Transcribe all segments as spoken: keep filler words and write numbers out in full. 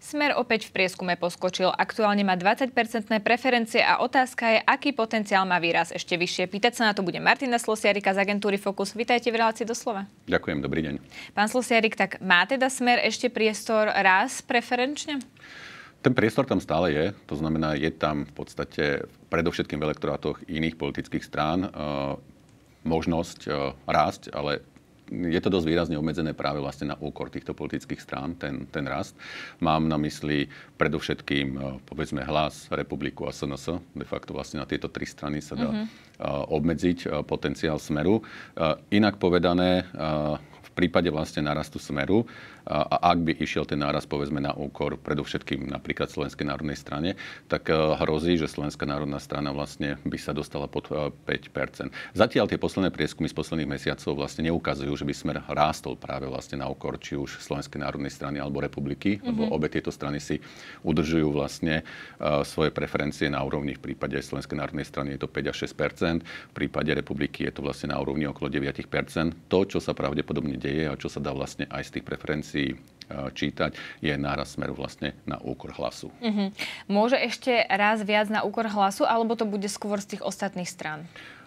Smer opäť v prieskume poskočil. Aktuálne má dvadsať percentné preferencie a otázka je, aký potenciál má výraz ešte vyššie. Pýtať sa na to bude Martina Slosiarika z agentúry Focus. Vítajte v relácii Doslova. Ďakujem, dobrý deň. Pán Slosiarik, tak má teda Smer ešte priestor raz preferenčne? Ten priestor tam stále je, to znamená, je tam v podstate predovšetkým v elektorátoch iných politických strán e, možnosť e, rásť, ale je to dosť výrazne obmedzené práve vlastne na úkor týchto politických strán, ten, ten rast. Mám na mysli predovšetkým, povedzme, Hlas, Republiku a es en es. De facto vlastne na tieto tri strany sa dá uh-huh. obmedziť potenciál Smeru. Inak povedané, v prípade vlastne nárastu Smeru, a ak by išiel ten nárast, povedzme, na úkor predovšetkým napríklad Slovenskej národnej strane, tak hrozí, že Slovenská národná strana vlastne by sa dostala pod päť percent. Zatiaľ tie posledné prieskumy z posledných mesiacov vlastne neukazujú, že by Smer rástol práve vlastne na úkor či už Slovenskej národnej strany alebo Republiky, mm-hmm. lebo obe tieto strany si udržujú vlastne uh, svoje preferencie na úrovni, v prípade Slovenskej národnej strany je to päť až šesť percent, v prípade Republiky je to vlastne na úrovni okolo deväť percent. To, čo sa pravdepodobne deje a čo sa dá vlastne aj z tých preferencií čítať, je náraz Smeru vlastne na úkor Hlasu. Uh-huh. Môže ešte raz viac na úkor Hlasu, alebo to bude skôr z tých ostatných strán?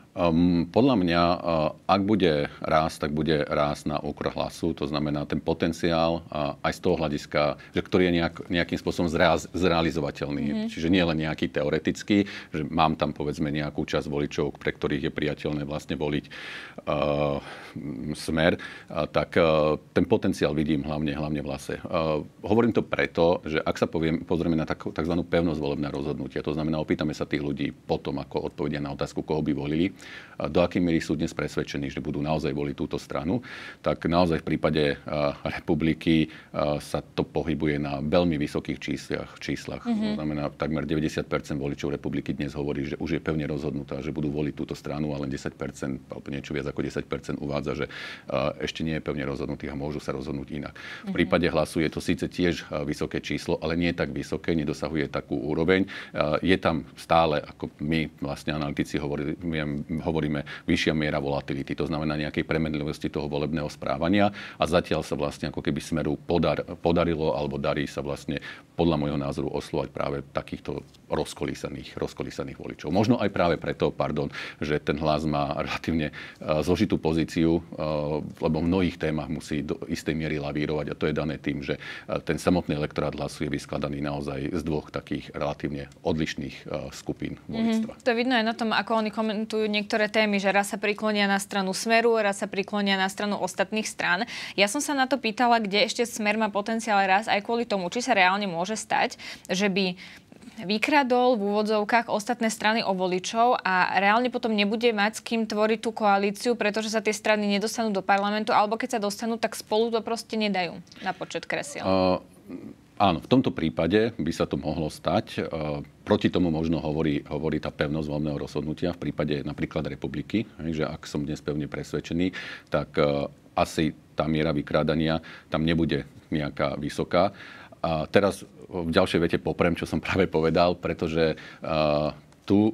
Um, podľa mňa, uh, ak bude rásť, tak bude rásť na úkor Hlasu. To znamená ten potenciál uh, aj z toho hľadiska, že ktorý je nejak, nejakým spôsobom zreaz, zrealizovateľný. Mm-hmm. Čiže nie len nejaký teoretický, že mám tam povedzme nejakú časť voličov, pre ktorých je priateľné vlastne voliť uh, Smer, uh, tak uh, ten potenciál vidím hlavne, hlavne v Hlase. Uh, hovorím to preto, že ak sa poviem, pozrieme na tak, takzvanú pevnosť volebného rozhodnutia, to znamená, opýtame sa tých ľudí potom, ako odpovedia na otázku, koho by volili, do akej miery sú dnes presvedčení, že budú naozaj voliť túto stranu, tak naozaj v prípade uh, Republiky uh, sa to pohybuje na veľmi vysokých číslach. číslach. Mm-hmm. To znamená, takmer deväťdesiat percent voličov Republiky dnes hovorí, že už je pevne rozhodnutá, že budú voliť túto stranu, ale desať percent, alebo niečo viac ako desať percent uvádza, že uh, ešte nie je pevne rozhodnutých a môžu sa rozhodnúť inak. Mm-hmm. V prípade Hlasu je to síce tiež uh, vysoké číslo, ale nie tak vysoké, nedosahuje takú úroveň. Uh, je tam stále, ako my vlastne analytici hovorili, hovoríme, vyššia miera volatility, to znamená nejakej premenlivosti toho volebného správania a zatiaľ sa vlastne ako keby Smeru podar, podarilo alebo darí sa vlastne podľa môjho názoru oslovať práve takýchto rozkolísaných, rozkolísaných voličov. Možno aj práve preto, pardon, že ten Hlas má relatívne uh, zložitú pozíciu, uh, lebo v mnohých témach musí do istej miery lavírovať a to je dané tým, že uh, ten samotný elektorát Hlasu je vyskladaný naozaj z dvoch takých relatívne odlišných uh, skupín voličstva. Mm-hmm. To vidno aj na tom, ako oni komentujú niektoré témy, že raz sa priklonia na stranu Smeru, raz sa priklonia na stranu ostatných strán. Ja som sa na to pýtala, kde ešte Smer má potenciál raz aj kvôli tomu, či sa reálne môže stať, že by vykradol v úvodzovkách ostatné strany o voličov a reálne potom nebude mať s kým tvoriť tú koalíciu, pretože sa tie strany nedostanú do parlamentu, alebo keď sa dostanú, tak spolu to proste nedajú na počet kresiel. Uh... Áno, v tomto prípade by sa to mohlo stať. Proti tomu možno hovorí, hovorí tá pevnosť voľného rozhodnutia v prípade napríklad Republiky, že ak som dnes pevne presvedčený, tak asi tá miera vykrádania tam nebude nejaká vysoká. A teraz v ďalšej vete poprem, čo som práve povedal, pretože tu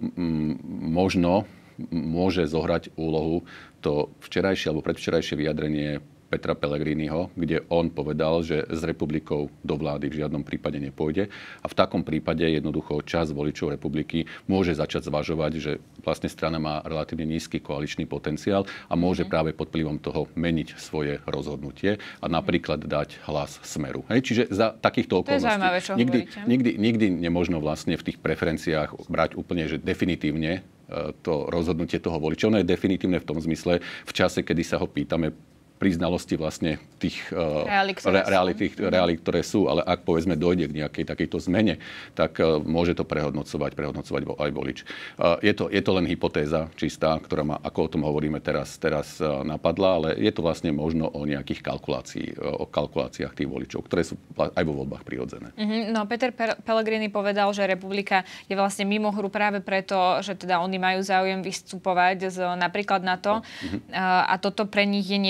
možno môže zohrať úlohu to včerajšie alebo predvčerajšie vyjadrenie Petra Pellegriniho, kde on povedal, že s Republikou do vlády v žiadnom prípade nepôjde. A v takom prípade jednoducho časť voličov Republiky môže začať zvažovať, že vlastne strana má relatívne nízky koaličný potenciál a môže mm. práve pod vplyvom toho meniť svoje rozhodnutie a napríklad dať Hlas Smeru. Hej, čiže za takýchto okolností nikdy, nikdy, nikdy nemožno vlastne v tých preferenciách brať úplne, že definitívne to rozhodnutie toho voliča. Ono je definitívne v tom zmysle, v čase, kedy sa ho pýtame pri znalosti vlastne tých realít, ktoré, realít, ktoré sú. Ale ak, povedzme, dojde k nejakej takejto zmene, tak uh, môže to prehodnocovať, prehodnocovať aj volič. Uh, je, to, je to len hypotéza čistá, ktorá ma, ako o tom hovoríme teraz, teraz uh, napadla, ale je to vlastne možno o nejakých kalkulácií, uh, o kalkuláciách tých voličov, ktoré sú aj vo voľbách prirodzené. Mm-hmm. No, Peter Pellegrini povedal, že Republika je vlastne mimo hru práve preto, že teda oni majú záujem vystupovať z, napríklad NATO. Mm-hmm. Uh, a toto pre nich je niečo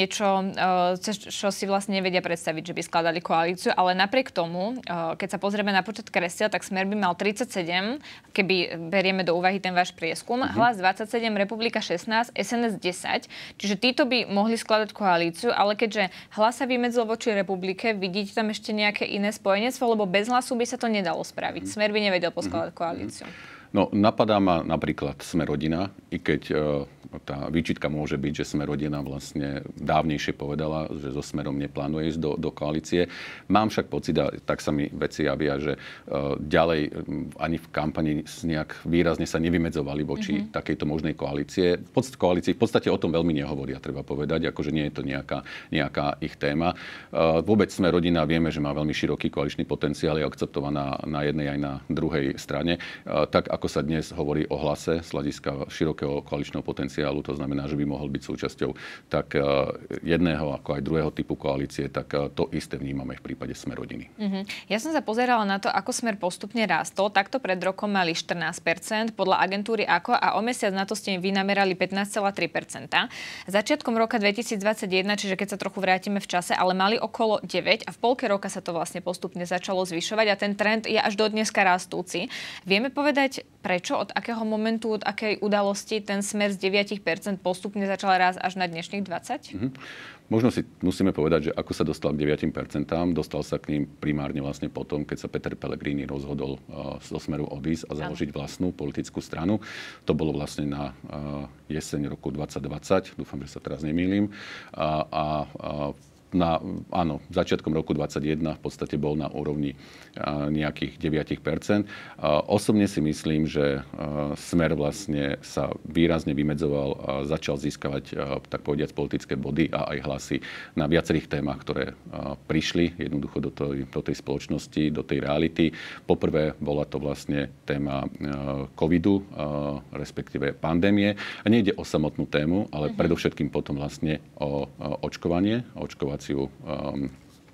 cez čo si vlastne nevedia predstaviť, že by skladali koalíciu, ale napriek tomu, keď sa pozrieme na počet kresiel, tak Smer by mal tridsaťsedem, keby berieme do úvahy ten váš prieskum, mm-hmm. Hlas dvadsaťsedem, Republika šestnásť, es en es desať, čiže títo by mohli skladať koalíciu, ale keďže Hlas sa vymedzil voči Republike, vidíte tam ešte nejaké iné spojenectvo, lebo bez Hlasu by sa to nedalo spraviť. Smer by nevedel poskladať koalíciu. No, napadá ma napríklad Sme rodina, i keď e, tá výčitka môže byť, že Sme rodina vlastne dávnejšie povedala, že so Smerom neplánuje ísť do, do koalície. Mám však pocit, a tak sa mi veci javia, že e, ďalej ani v kampani nejak výrazne sa nevymedzovali voči mm-hmm. takejto možnej koalície. V podstate, koalícii v podstate o tom veľmi nehovoria, treba povedať, akože nie je to nejaká, nejaká ich téma. E, vôbec Sme rodina vieme, že má veľmi široký koaličný potenciál, je akceptovaná na jednej aj na druhej strane. E, tak ako sa dnes hovorí o Hlase z hľadiska širokého koaličného potenciálu, to znamená, že by mohol byť súčasťou tak jedného ako aj druhého typu koalície, tak to isté vnímame v prípade Sme rodiny. Mm-hmm. Ja som sa pozerala na to, ako Smer postupne rástol. Takto pred rokom mali štrnásť percent, podľa agentúry á ká ó a o mesiac na to ste im vynamerali pätnásť celá tri percenta. Začiatkom roka dvetisícdvadsaťjeden, čiže keď sa trochu vrátime v čase, ale mali okolo deväť a v polke roka sa to vlastne postupne začalo zvyšovať a ten trend je až do dneska rastúci. Vieme povedať, prečo, od akého momentu, od akej udalosti ten Smer z deväť percent postupne začal rásť až na dnešných dvadsať? Mm-hmm. Možno si musíme povedať, že ako sa dostal k deväť percent, dostal sa k ním primárne vlastne potom, keď sa Peter Pellegrini rozhodol uh, zo Smeru odísť a založiť vlastnú politickú stranu. To bolo vlastne na uh, jeseň roku dvadsať dvadsať, dúfam, že sa teraz nemýlim. A, a, a Na, áno, začiatkom roku dvadsaťjeden v podstate bol na úrovni a, nejakých deväť percent. A, osobne si myslím, že a, Smer vlastne sa výrazne vymedzoval a začal získavať, a, tak povediac, politické body a aj hlasy na viacerých témach, ktoré a, prišli jednoducho do tej, do tej spoločnosti, do tej reality. Poprvé bola to vlastne téma a, covidu, a, respektíve pandémie. A nejde o samotnú tému, ale mm-hmm. predovšetkým potom vlastne o, o očkovanie, očkovanie Um,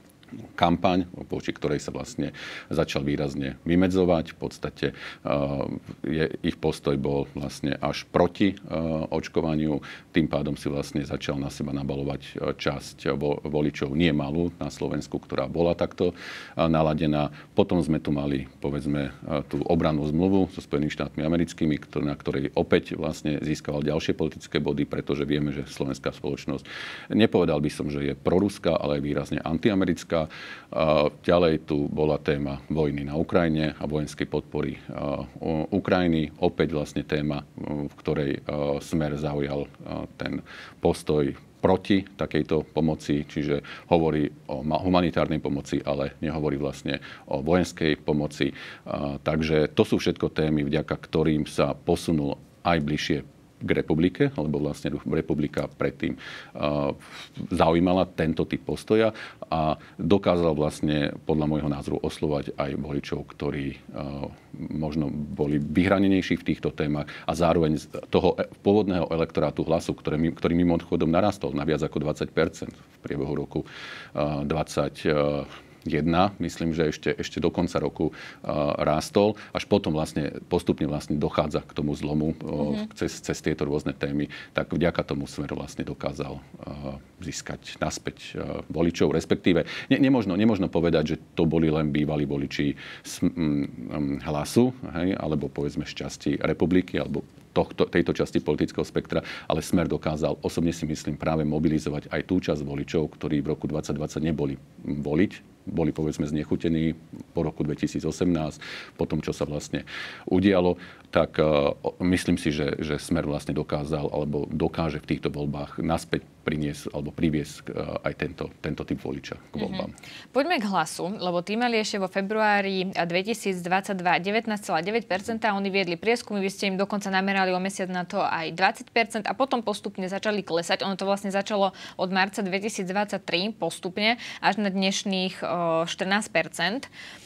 kampaň, voči ktorej sa vlastne začal výrazne vymedzovať. V podstate uh, je, ich postoj bol vlastne až proti uh, očkovaniu. Tým pádom si vlastne začal na seba nabalovať uh, časť vo, voličov, nie malú na Slovensku, ktorá bola takto uh, naladená. Potom sme tu mali, povedzme, uh, tú obrannú zmluvu so Spojenými štátmi americkými, ktor- na ktorej opäť vlastne získaval ďalšie politické body, pretože vieme, že slovenská spoločnosť, nepovedal by som, že je proruská, ale aj výrazne antiamerická. A ďalej tu bola téma vojny na Ukrajine a vojenskej podpory Ukrajiny. Opäť vlastne téma, v ktorej Smer zaujal ten postoj proti takejto pomoci, čiže hovorí o humanitárnej pomoci, ale nehovorí vlastne o vojenskej pomoci. Takže to sú všetko témy, vďaka ktorým sa posunul aj bližšie k republike, alebo vlastne republika predtým uh, zaujímala tento typ postoja a dokázal vlastne podľa môjho názoru oslovať aj voličov, ktorí uh, možno boli vyhranenejší v týchto témach a zároveň z toho pôvodného elektorátu Hlasu, ktorý, ktorý mimochodom narastol na viac ako dvadsať percent v priebehu roku uh, dvadsať jedna, myslím, že ešte, ešte do konca roku uh, rástol. Až potom vlastne postupne vlastne dochádza k tomu zlomu uh, mm-hmm. cez, cez tieto rôzne témy. Tak vďaka tomu Smer vlastne dokázal uh, získať naspäť uh, voličov, respektíve ne, nemožno, nemožno povedať, že to boli len bývalí voliči s, um, um, Hlasu, hej, alebo povedzme z časti republiky, alebo tohto, tejto časti politického spektra, ale Smer dokázal, osobne si myslím, práve mobilizovať aj tú časť voličov, ktorí v roku dvadsať dvadsať neboli voliť. Boli, povedzme, znechutení po roku dvetisícosemnásť, po tom, čo sa vlastne udialo, tak uh, myslím si, že, že Smer vlastne dokázal, alebo dokáže v týchto voľbách naspäť priniesť, alebo priviesť uh, aj tento, tento typ voliča k voľbám. Mm-hmm. Poďme k Hlasu, lebo tí mali ešte vo februári dvetisícdvadsaťdva devätnásť celá deväť percenta, oni viedli prieskumy, vy ste im dokonca namerali o mesiac na to aj dvadsať percent a potom postupne začali klesať. Ono to vlastne začalo od marca dvetisícdvadsaťtri postupne až na dnešných štrnásť percent.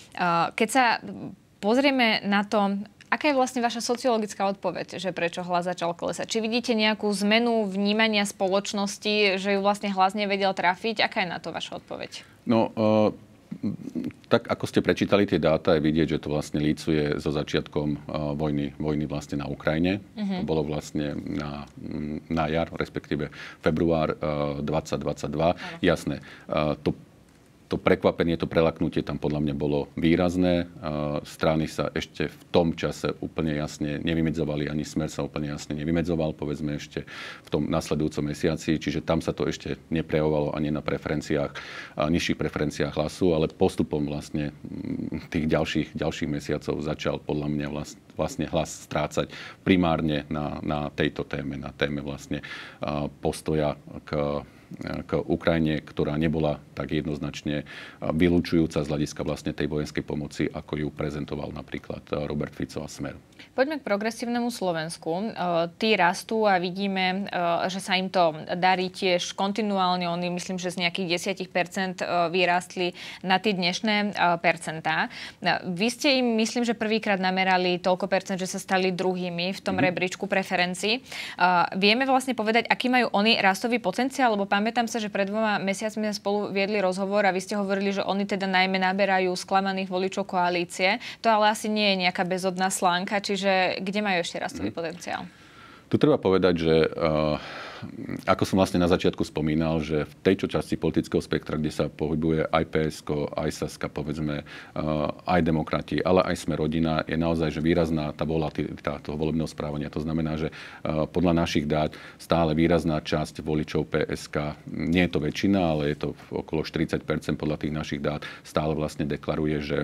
Keď sa pozrieme na to, aká je vlastne vaša sociologická odpoveď, že prečo Hlas začal klesať? Či vidíte nejakú zmenu vnímania spoločnosti, že ju vlastne Hlas nevedel trafiť? Aká je na to vaša odpoveď? No, uh... Tak ako ste prečítali tie dáta, je vidieť, že to vlastne lícuje so začiatkom uh, vojny, vojny vlastne na Ukrajine. Uh-huh. To bolo vlastne na, na jar, respektíve február uh, dvadsať dvadsaťdva. Uh-huh. Jasné, uh, to To prekvapenie, to prelaknutie tam podľa mňa bolo výrazné. Strany sa ešte v tom čase úplne jasne nevymedzovali, ani Smer sa úplne jasne nevymedzoval, povedzme ešte v tom nasledujúcom mesiaci. Čiže tam sa to ešte neprejavovalo ani na preferenciách, nižších preferenciách hlasu, ale postupom vlastne tých ďalších, ďalších mesiacov začal podľa mňa vlastne hlas strácať primárne na, na tejto téme, na téme vlastne postoja k k Ukrajine, ktorá nebola tak jednoznačne vylúčujúca z hľadiska vlastne tej vojenskej pomoci, ako ju prezentoval napríklad Robert Fico a Smer. Poďme k progresívnemu Slovensku. Tí rastú a vidíme, že sa im to darí tiež kontinuálne. Oni myslím, že z nejakých desať percent vyrástli na tie dnešné percentá. Vy ste im, myslím, že prvýkrát namerali toľko percent, že sa stali druhými v tom mm-hmm. rebríčku preferencií. Vieme vlastne povedať, aký majú oni rastový potenciál, lebo pamätám sa, že pred dvoma mesiacmi sme spolu viedli rozhovor a vy ste hovorili, že oni teda najmä naberajú sklamaných voličov koalície. To ale asi nie je nejaká bezodná slánka, čiže kde majú ešte rastový mm. potenciál? Tu treba povedať, že uh, ako som vlastne na začiatku spomínal, že v tejto časti politického spektra, kde sa pohybuje aj pé esko, aj Saska, povedzme, uh, aj demokrati, ale aj Sme rodina, je naozaj že výrazná tá volatilita toho volebného správania. To znamená, že uh, podľa našich dát stále výrazná časť voličov pé eska, nie je to väčšina, ale je to okolo štyridsať percent podľa tých našich dát, stále vlastne deklaruje, že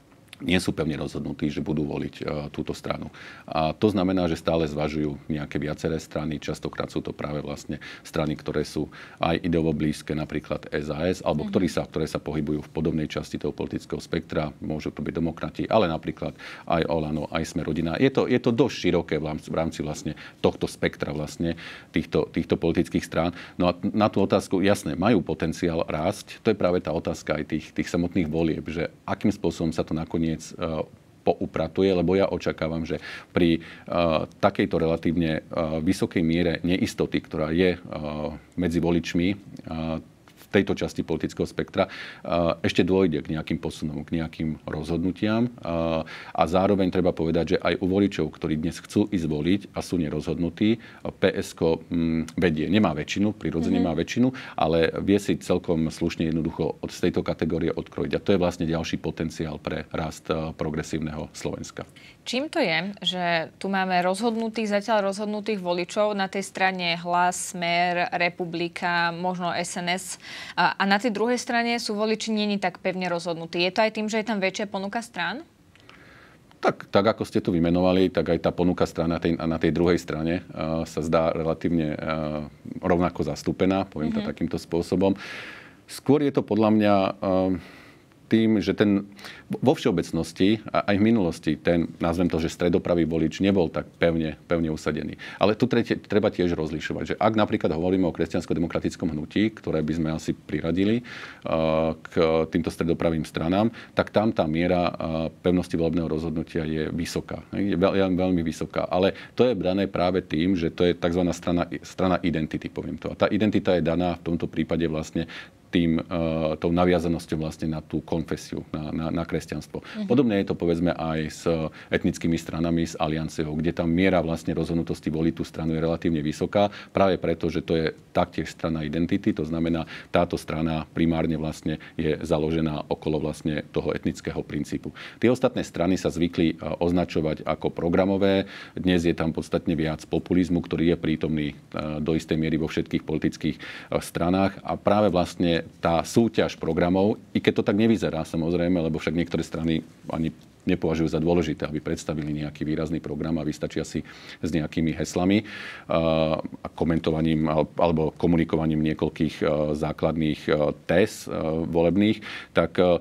nie sú pevne rozhodnutí, že budú voliť uh, túto stranu. A to znamená, že stále zvažujú nejaké viaceré strany. Častokrát sú to práve vlastne strany, ktoré sú aj ideovo blízke, napríklad es a es, alebo mm-hmm. ktorí sa, ktoré sa pohybujú v podobnej časti toho politického spektra. Môžu to byť demokrati, ale napríklad aj Olano, aj Sme rodina. Je to, je to dosť široké v rámci, v rámci vlastne tohto spektra vlastne týchto, týchto politických strán. No a na tú otázku, jasné, majú potenciál rásť. To je práve tá otázka aj tých, tých samotných volieb, že akým spôsobom sa to nakoniec poupratuje, lebo ja očakávam, že pri uh, takejto relatívne uh, vysokej miere neistoty, ktorá je uh, medzi voličmi uh, v tejto časti politického spektra, ešte dôjde k nejakým posunom, k nejakým rozhodnutiam. A zároveň treba povedať, že aj u voličov, ktorí dnes chcú ísť voliť a sú nerozhodnutí, pé esko vedie. Nemá väčšinu, prirodzene mm-hmm. má väčšinu, ale vie si celkom slušne jednoducho od z tejto kategórie odkrojiť. A to je vlastne ďalší potenciál pre rast progresívneho Slovenska. Čím to je, že tu máme rozhodnutých, zatiaľ rozhodnutých voličov na tej strane Hlas, Smer, Republika, možno es en es a, a na tej druhej strane sú voliči nie tak pevne rozhodnutí. Je to aj tým, že je tam väčšia ponuka strán? Tak, tak ako ste tu vymenovali, tak aj tá ponuka strán na tej, na tej druhej strane uh, sa zdá relatívne uh, rovnako zastúpená, poviem mm-hmm. to takýmto spôsobom. Skôr je to podľa mňa Uh, tým, že ten vo všeobecnosti a aj v minulosti ten, nazvem to, že stredopravý volič nebol tak pevne, pevne usadený. Ale tu tretie, treba tiež rozlišovať, že ak napríklad hovoríme o kresťansko-demokratickom hnutí, ktoré by sme asi priradili uh, k týmto stredopravým stranám, tak tam tá miera uh, pevnosti volebného rozhodnutia je vysoká. Je veľ, veľmi vysoká. Ale to je brané práve tým, že to je tzv. strana, strana identity, poviem to. A tá identita je daná v tomto prípade vlastne tým, uh, tou naviazanosťou vlastne na tú konfesiu, na, na, na kresťanstvo. Mm-hmm. Podobne je to povedzme aj s etnickými stranami, s alianciou, kde tam miera vlastne rozhodnutosti voliť tú stranu je relatívne vysoká, práve preto, že to je taktiež strana identity, to znamená, táto strana primárne vlastne je založená okolo vlastne toho etnického princípu. Tie ostatné strany sa zvykli uh, označovať ako programové, dnes je tam podstatne viac populizmu, ktorý je prítomný uh, do istej miery vo všetkých politických uh, stranách a práve vlastne tá súťaž programov, i keď to tak nevyzerá samozrejme, lebo však niektoré strany ani nepovažujú za dôležité, aby predstavili nejaký výrazný program a vystačia si s nejakými heslami uh, a komentovaním alebo komunikovaním niekoľkých uh, základných uh, téz uh, volebných, tak uh,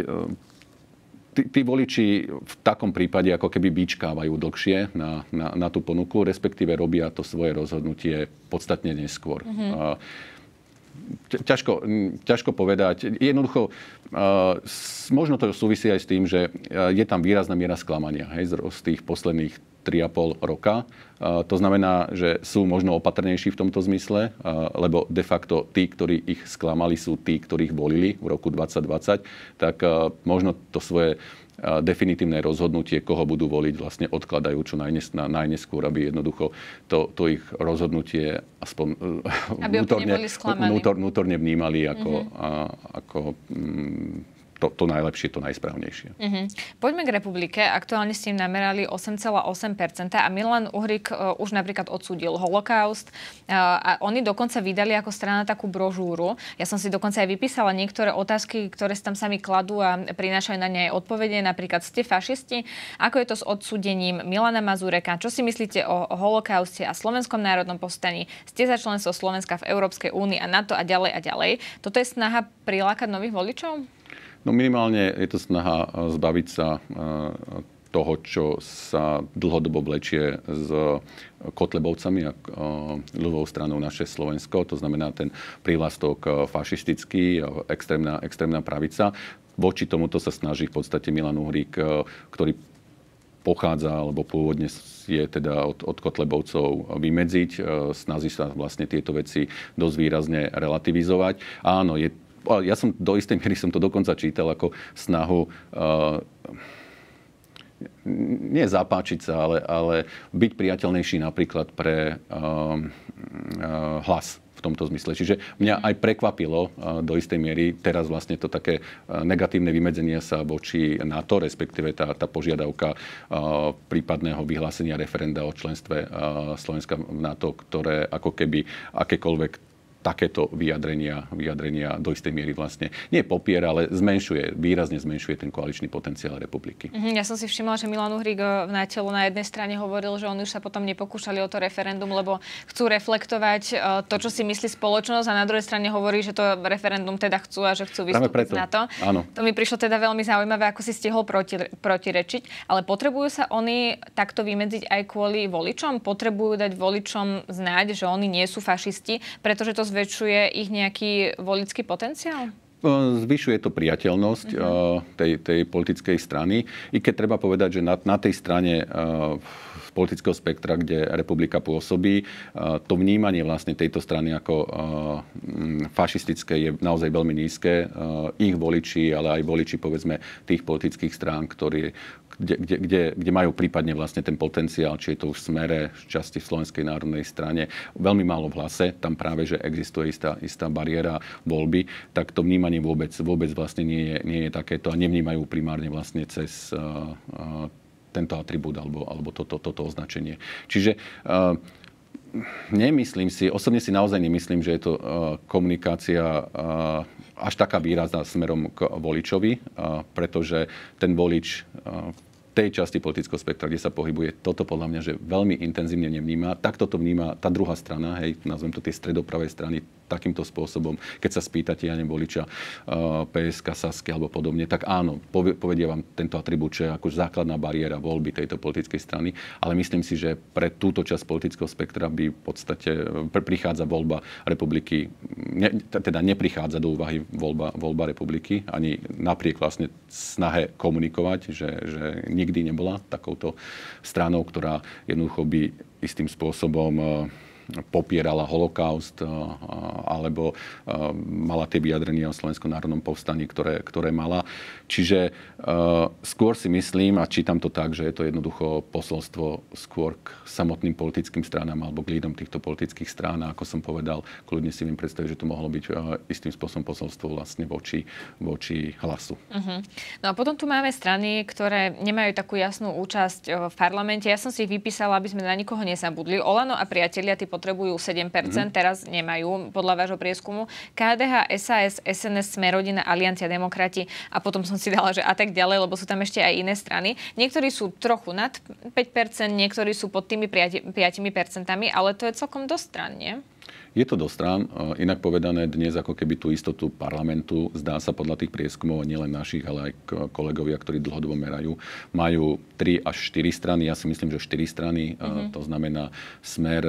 tí, tí voliči v takom prípade ako keby vyčkávajú dlhšie na, na, na tú ponuku, respektíve robia to svoje rozhodnutie podstatne neskôr. Mm-hmm. Uh, ťažko, ťažko povedať. Jednoducho, možno to súvisí aj s tým, že je tam výrazná miera sklamania, hej, z tých posledných tri a pol roka. To znamená, že sú možno opatrnejší v tomto zmysle, lebo de facto tí, ktorí ich sklamali, sú tí, ktorých volili v roku dvadsať dvadsať, tak možno to svoje definitívne rozhodnutie, koho budú voliť, vlastne odkladajú čo najnes, najneskôr, aby jednoducho to, to ich rozhodnutie aspoň vnútorne, vnútor, vnútorne vnímali ako, mm-hmm. a, ako mm, To, to najlepšie, to najsprávnejšie. Uh-huh. Poďme k Republike. Aktuálne ste im namerali osem celá osem percenta a Milan Uhrík uh, už napríklad odsúdil holokaust uh, a oni dokonca vydali ako strana takú brožúru. Ja som si dokonca aj vypísala niektoré otázky, ktoré sa tam sami kladú a prinášajú na ne aj odpovede. Napríklad, ste fašisti? Ako je to s odsúdením Milana Mazureka? Čo si myslíte o, o holokauste a Slovenskom národnom povstaní? Ste za členstvo Slovenska v Európskej únii a NATO a ďalej a ďalej. Toto je snaha prilákať nových voličov? No minimálne je to snaha zbaviť sa toho, čo sa dlhodobo vlečie s Kotlebovcami a ľudovou stranou Naše Slovensko. To znamená ten prívlastok fašistický, extrémna, extrémna pravica. Voči tomuto sa snaží v podstate Milan Uhrík, ktorý pochádza, alebo pôvodne je teda od, od Kotlebovcov vymedziť. Snaží sa vlastne tieto veci dosť výrazne relativizovať. Áno, je ja som do istej miery som to dokonca čítal ako snahu uh, nie zapáčiť sa, ale, ale byť priateľnejší napríklad pre uh, uh, Hlas v tomto zmysle. Čiže mňa aj prekvapilo uh, do istej miery teraz vlastne to také uh, negatívne vymedzenie sa voči NATO, respektíve tá, tá požiadavka uh, prípadného vyhlásenia referenda o členstve uh, Slovenska v NATO, ktoré ako keby akékoľvek takéto vyjadrenia, vyjadrenia do istej miery vlastne nie popiera, ale zmenšuje, výrazne zmenšuje ten koaličný potenciál republiky. Ja som si všimla, že Milan Uhrík na telo na jednej strane hovoril, že oni už sa potom nepokúšali o to referendum, lebo chcú reflektovať to, čo si myslí spoločnosť, a na druhej strane hovorí, že to referendum teda chcú a že chcú vystúpiť z NATO. Áno. To mi prišlo teda veľmi zaujímavé, ako si stihol proti, protirečiť. Ale potrebujú sa oni takto vymedziť aj kvôli voličom? Potrebujú dať voličom znať, že oni nie sú fašisti, pretože to zväčšuje ich nejaký volický potenciál? Zvyšuje to priateľnosť uh-huh. tej, tej politickej strany. I keď treba povedať, že na, na tej strane uh, politického spektra, kde republika pôsobí, uh, to vnímanie vlastne tejto strany ako uh, fašistické je naozaj veľmi nízke. Uh, ich voliči, ale aj voliči, povedzme, tých politických strán, ktorí Kde, kde, kde, kde majú prípadne vlastne ten potenciál, či je to už v Smere, v časti v Slovenskej národnej strane, veľmi málo v Hlase, tam práve, že existuje istá, istá bariéra voľby, tak to vnímanie vôbec, vôbec vlastne nie je, nie je takéto a nevnímajú primárne vlastne cez uh, uh, tento atribút alebo, alebo toto, toto označenie. Čiže uh, nemyslím si, osobne si naozaj nemyslím, že je to uh, komunikácia uh, až taká výrazná smerom k voličovi, uh, pretože ten volič uh, tej časti politického spektra, kde sa pohybuje, toto podľa mňa, že veľmi intenzívne nevníma. Takto to vníma tá druhá strana, hej, nazvem to tie stredopravé strany, takýmto spôsobom. Keď sa spýtate, ja neviem, voliča uh, pé es ká, Sasky alebo podobne, tak áno, povedia vám tento atribút, že ako základná bariéra voľby tejto politickej strany, ale myslím si, že pre túto časť politického spektra by v podstate prichádza voľba republiky, ne, teda neprichádza do úvahy voľba, voľba republiky, ani napriek vlastne snahe komunikovať, že, že nikdy nebola takouto stranou, ktorá jednoducho by istým spôsobom popierala holokaust alebo mala tie vyjadrenia o Slovenskom národnom povstaní, ktoré, ktoré mala. Čiže uh, skôr si myslím, a čítam to tak, že je to jednoducho posolstvo skôr k samotným politickým stranám alebo k lídom týchto politických strán. A ako som povedal, kľudne si viem predstaviť, že to mohlo byť uh, istým spôsobom posolstvo vlastne voči, voči Hlasu. Uh-huh. No a potom tu máme strany, ktoré nemajú takú jasnú účasť v parlamente. Ja som si ich vypísala, aby sme na nikoho nezabudli. Olano a priatelia, tí potrebujú sedem percent, mm-hmm. teraz nemajú podľa vášho prieskumu. ká dé há, es a es, es en es, Smer-rodina, Aliancia, Demokrati a potom som si dala, že a tak ďalej, lebo sú tam ešte aj iné strany. Niektorí sú trochu nad päť percent, niektorí sú pod tými päť percentami, ale to je celkom dosť strán, nie? Je to do strán. Inak povedané, dnes ako keby tú istotu parlamentu, zdá sa podľa tých prieskumov, nielen našich, ale aj kolegovia, ktorí dlhodobo merajú, majú tri až štyri strany. Ja si myslím, že štyri strany. Mm-hmm. To znamená Smer,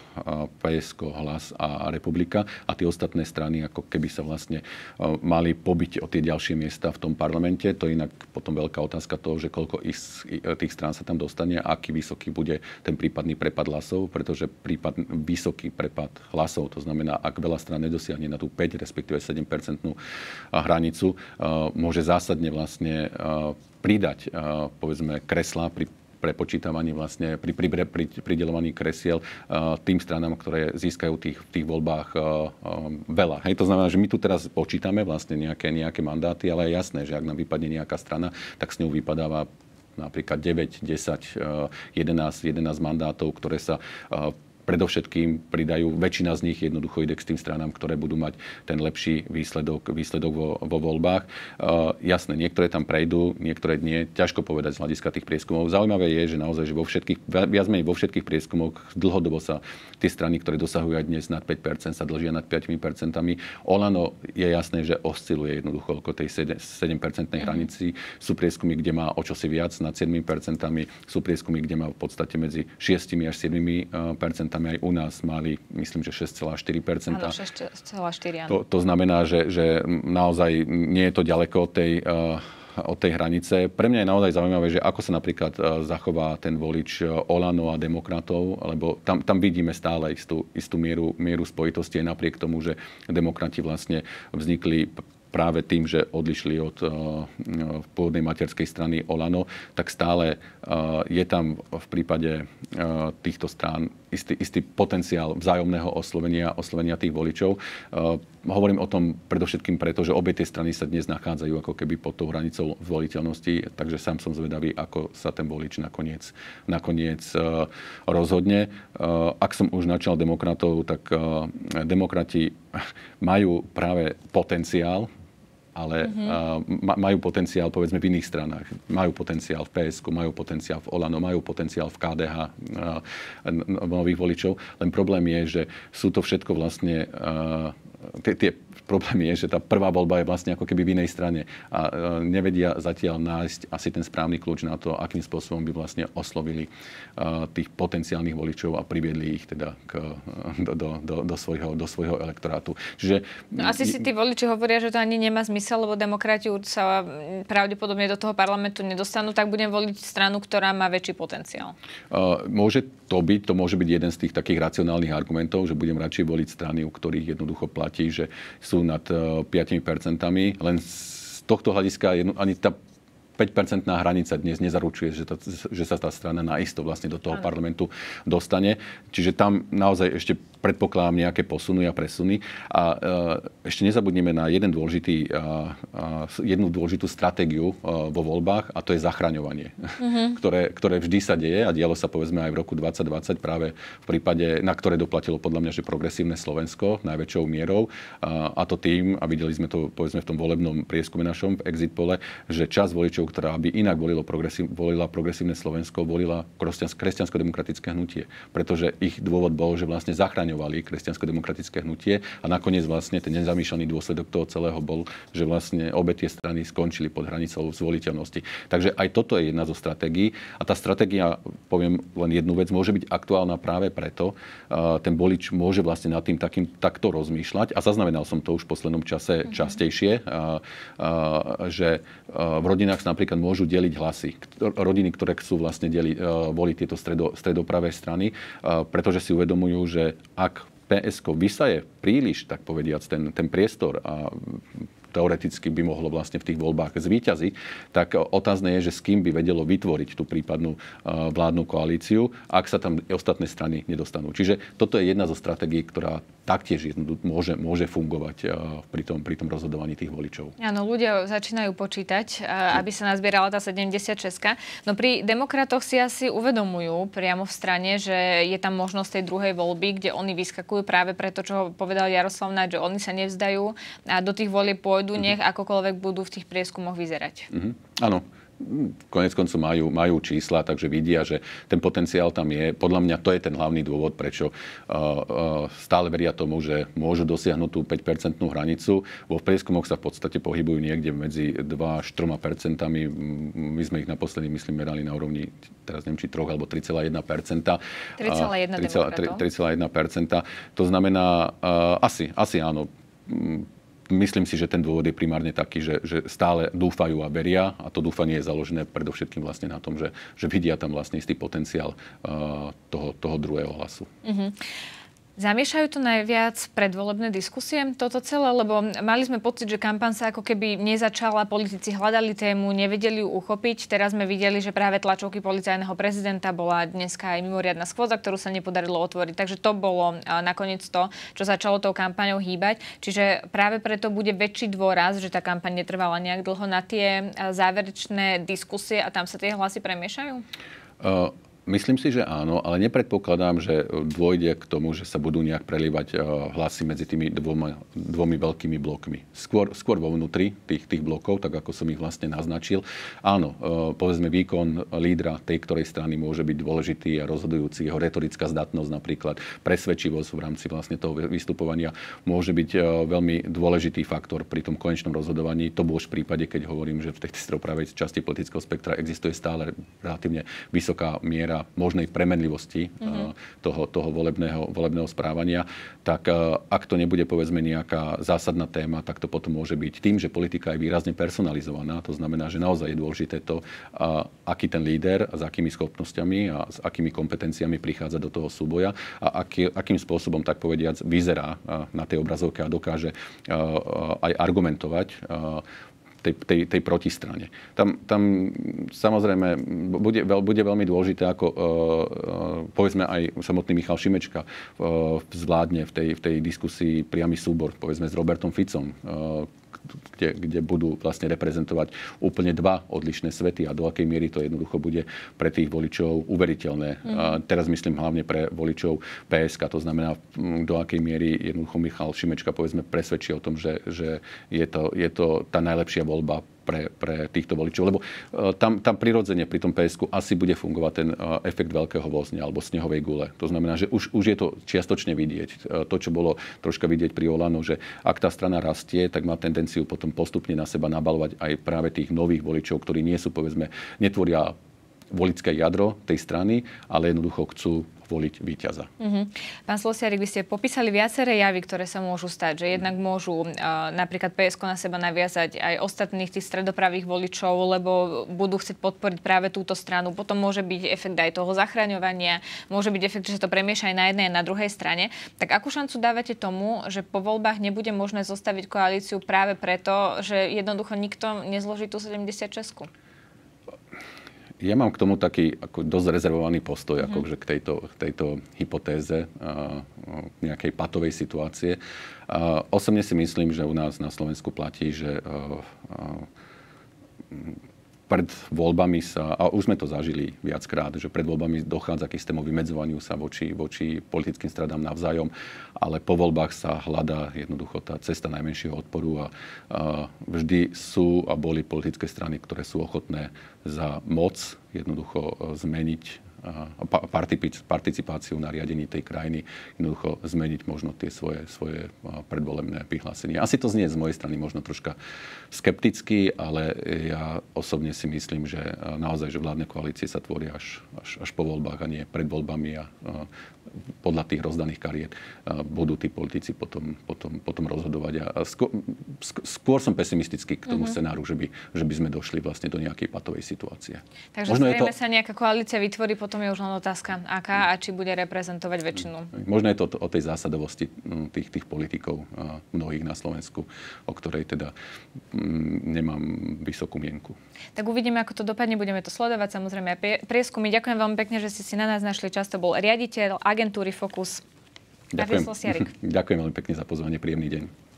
pé es ká, Hlas a Republika. A tie ostatné strany ako keby sa vlastne mali pobiť o tie ďalšie miesta v tom parlamente. To je inak potom veľká otázka toho, že koľko ich, tých strán sa tam dostane a aký vysoký bude ten prípadný prepad hlasov, pretože prípad, vysoký prepad hlasov, to znamená, ak veľa strán nedosiahne na tú päť, respektíve sedem percentnú hranicu, môže zásadne vlastne pridať, povedzme, kreslá pri prepočítavaní vlastne, pri, pri, pri prideľovaní kresiel tým stranám, ktoré získajú tých, v tých voľbách veľa. Hej, to znamená, že my tu teraz počítame vlastne nejaké, nejaké mandáty, ale je jasné, že ak nám vypadne nejaká strana, tak s ňou vypadáva napríklad deväť, desať, jedenásť, jedenásť mandátov, ktoré sa predovšetkým pridajú, väčšina z nich jednoducho ide k tým stranám, ktoré budú mať ten lepší výsledok, výsledok vo, vo voľbách. Uh, jasné, niektoré tam prejdú, niektoré nie. Ťažko povedať z hľadiska tých prieskumov. Zaujímavé je, že naozaj, že vo všetkých, viac menej vo všetkých prieskumoch dlhodobo sa tie strany, ktoré dosahujú aj dnes nad päť percent, sa dlžia nad päť percent. Olano je jasné, že osciluje jednoducho okolo tej sedem percentnej hranici. Sú prieskumy, kde má o čosi viac, nad sedem percent. Sú prieskumy, kde má v podstate medzi šesť až sedem percent. Aj u nás mali, myslím, že šesť celá štyri percenta. Áno, šesť celá štyri, áno. To, to znamená, že, že naozaj nie je to ďaleko od tej, uh, od tej hranice. Pre mňa je naozaj zaujímavé, že ako sa napríklad uh, zachová ten volič Olano a demokratov, lebo tam, tam vidíme stále istú, istú mieru, mieru spojitosti aj napriek tomu, že demokrati vlastne vznikli práve tým, že odišli od uh, pôvodnej materskej strany Olano, tak stále uh, je tam v prípade uh, týchto strán istý, istý potenciál vzájomného oslovenia, oslovenia tých voličov. Uh, hovorím o tom predovšetkým preto, že obe tie strany sa dnes nachádzajú ako keby pod tou hranicou zvoliteľnosti, takže sám som zvedavý, ako sa ten volič nakoniec, nakoniec uh, rozhodne. Uh, ak som už načal demokratov, tak uh, demokrati majú práve potenciál, ale mm-hmm. uh, majú potenciál, povedzme, v iných stranách. Majú potenciál v pé es ká, majú potenciál v Olano, majú potenciál v ká dé há, uh, nových voličov. Len problém je, že sú to všetko vlastne uh, tie, tie problém je, že tá prvá voľba je vlastne ako keby v inej strane a nevedia zatiaľ nájsť asi ten správny kľúč na to, akým spôsobom by vlastne oslovili uh, tých potenciálnych voličov a priviedli ich teda k, do, do, do, do, svojho, do svojho elektorátu. Čiže, no, asi si tí voliči hovoria, že to ani nemá zmysel, lebo demokrati sa pravdepodobne do toho parlamentu nedostanú, tak budem voliť stranu, ktorá má väčší potenciál. Uh, môže to byť, to môže byť jeden z tých takých racionálnych argumentov, že budem radšej voliť strany, u ktorých jednoducho platí, že sú nad päť percent. Len z tohto hľadiska jedno, ani tá päťpercentná hranica dnes nezaručuje, že, tá, že sa tá strana naisto vlastne do toho parlamentu dostane. Čiže tam naozaj ešte predpokladám nejaké posuny a presuny. A e, ešte nezabudneme na jeden dôležitý, a, a, jednu dôležitú stratégiu a, vo voľbách, a to je zachraňovanie, mm-hmm. ktoré, ktoré vždy sa deje a dialo sa povedzme aj v roku dvadsať dvadsať práve v prípade, na ktoré doplatilo podľa mňa, že progresívne Slovensko najväčšou mierou. A, a to tým, a videli sme to povedzme v tom volebnom prieskume našom v exit pole, že časť voličov, ktorá by inak volilo progresív, volila progresívne Slovensko, volila kresťansko-demokratické hnutie. Pretože ich dôvod bol, že vlastne zachraňovali kresťansko-demokratické hnutie a nakoniec vlastne ten nezamýšľaný dôsledok toho celého bol, že vlastne obe tie strany skončili pod hranicou zvoliteľnosti. Takže aj toto je jedna zo stratégií. A tá stratégia, poviem len jednu vec, môže byť aktuálna práve preto, uh, ten volič môže vlastne nad tým takým, takto rozmýšľať. A zaznamenal som to už v poslednom čase častejšie, uh, uh, že uh, v rodinách sa napríklad môžu deliť hlasy. Rodiny, ktoré chcú vlastne deli, uh, voliť tieto stredo, stredopravé strany, uh, pretože si uvedomujú, že ak pé es ká vysaje príliš, tak povediac, ten, ten priestor a teoreticky by mohlo vlastne v tých voľbách zvíťaziť, tak otázne je, že s kým by vedelo vytvoriť tú prípadnú uh, vládnu koalíciu, ak sa tam ostatné strany nedostanú. Čiže toto je jedna zo stratégií, ktorá taktiež môže, môže fungovať uh, pri, tom, pri tom rozhodovaní tých voličov. Áno, ľudia začínajú počítať, uh, aby sa nazbierala tá sedemdesiatšesť. No pri demokratoch si asi uvedomujú priamo v strane, že je tam možnosť tej druhej voľby, kde oni vyskakujú práve preto, čo povedal Jaroslav Naď, že oni sa nevzdajú a do tých volieb pôjdu, nech akokoľvek budú v tých prieskumoch vyzerať. Mm-hmm. Áno. konec koncov majú, majú čísla, takže vidia, že ten potenciál tam je. Podľa mňa to je ten hlavný dôvod, prečo uh, uh, stále veria tomu, že môžu dosiahnuť tú päť percentnú hranicu. Vo prieskumoch sa v podstate pohybujú niekde medzi dva až tri percentami. My sme ich naposledy, myslím, merali na úrovni, teraz neviem, či tri alebo tri celé jedna percenta. tri celé jedna demokratov. tri celé jedna percenta. To znamená, uh, asi, asi áno. Myslím si, že ten dôvod je primárne taký, že, že stále dúfajú a veria a to dúfanie je založené predovšetkým vlastne na tom, že, že vidia tam vlastne istý potenciál uh, toho, toho druhého hlasu. Mm-hmm. Zamiešajú to najviac predvolebné diskusie toto celé, lebo mali sme pocit, že kampaň sa ako keby nezačala, politici hľadali tému, nevedeli ju uchopiť. Teraz sme videli, že práve tlačovky policajného prezidenta bola dneska aj mimoriadna schôdza, ktorú sa nepodarilo otvoriť. Takže to bolo nakoniec to, čo začalo tou kampaňou hýbať. Čiže práve preto bude väčší dôraz, že tá kampaň netrvala nejak dlho na tie záverečné diskusie a tam sa tie hlasy premiešajú? Uh... Myslím si, že áno, ale nepredpokladám, že dôjde k tomu, že sa budú nejak prelívať hlasy medzi tými dvoma, dvomi veľkými blokmi. Skôr, skôr vo vnútri tých, tých blokov, tak ako som ich vlastne naznačil. Áno, povedzme výkon lídra tej ktorej strany môže byť dôležitý a rozhodujúci. Jeho retorická zdatnosť napríklad, presvedčivosť v rámci vlastne toho vystupovania môže byť veľmi dôležitý faktor pri tom konečnom rozhodovaní. To bolo v prípade, keď hovorím, že v tej stredopravej časti politického spektra existuje stále relatívne vysoká miera možnej premenlivosti mm-hmm. toho, toho volebného, volebného správania, tak ak to nebude povedzme nejaká zásadná téma, tak to potom môže byť tým, že politika je výrazne personalizovaná. To znamená, že naozaj je dôležité to, aký ten líder, s akými schopnosťami a s akými kompetenciami prichádza do toho súboja a aký, akým spôsobom, tak povediac, vyzerá na tej obrazovke a dokáže aj argumentovať Tej, tej, tej protistrane. Tam, tam samozrejme bude, bude veľmi dôležité, ako uh, povedzme aj samotný Michal Šimečka uh, zvládne v tej, v tej diskusii priamy súbor, povedzme s Robertom Ficom, uh, Kde, kde budú vlastne reprezentovať úplne dva odlišné svety a do akej miery to jednoducho bude pre tých voličov uveriteľné. Mm. A teraz myslím hlavne pre voličov pé es ká, to znamená, do akej miery jednoducho Michal Šimečka povedzme presvedčí o tom, že, že je, to, je to tá najlepšia voľba pre, pre týchto voličov. Lebo uh, tam, tam prirodzene pri tom pé esku asi bude fungovať ten uh, efekt veľkého vozňa alebo snehovej gule. To znamená, že už, už je to čiastočne vidieť. Uh, to, čo bolo troška vidieť pri Olano, že ak tá strana rastie, tak má tendenciu potom postupne na seba nabalovať aj práve tých nových voličov, ktorí nie sú, povedzme, netvoria voličské jadro tej strany, ale jednoducho chcú voliť víťaza. Mm-hmm. Pán Slosiarik, vy ste popísali viaceré javy, ktoré sa môžu stať, že jednak môžu uh, napríklad pé esko na seba naviazať aj ostatných tých stredopravých voličov, lebo budú chcieť podporiť práve túto stranu. Potom môže byť efekt aj toho zachraňovania, môže byť efekt, že sa to premieša aj na jednej a na druhej strane. Tak akú šancu dávate tomu, že po voľbách nebude možné zostaviť koalíciu práve preto, že jednoducho nikto nezloží tú sedemdesiatšesť? Ja mám k tomu taký ako dosť rezervovaný postoj mm-hmm. akože k tejto, k tejto hypotéze a, nejakej patovej situácie. A, osobne si myslím, že u nás na Slovensku platí, že a, a, pred voľbami sa, a už sme to zažili viackrát, že pred voľbami dochádza k istému vymedzovaniu sa voči, voči politickým stradám navzájom, ale po voľbách sa hľadá jednoducho tá cesta najmenšieho odporu a, a vždy sú a boli politické strany, ktoré sú ochotné za moc jednoducho zmeniť participáciu na riadení tej krajiny, jednoducho zmeniť možno tie svoje, svoje predvolebné vyhlásenia. Asi to znie z mojej strany možno troška skepticky, ale ja osobne si myslím, že naozaj, že vládne koalície sa tvoria až, až, až po voľbách a nie pred voľbami a, a podľa tých rozdaných kariet budú tí politici potom, potom, potom rozhodovať. A skôr, skôr som pesimistický k tomu mm-hmm. scenáru, že by, že by sme došli vlastne do nejakej patovej situácie. Takže možno zrejme to... sa nejaká koalícia vytvorí, potom je už len otázka, aká a či bude reprezentovať väčšinu. Možno je to o tej zásadovosti tých, tých politikov mnohých na Slovensku, o ktorej teda nemám vysokú mienku. Tak uvidíme, ako to dopadne, budeme to sledovať, samozrejme aj prieskumy. Ďakujem veľmi pekne, že ste si na nás našli čas. To bol riaditeľ agentúry Focus. Ďakujem. Ďakujem veľmi pekne za pozvanie, príjemný deň.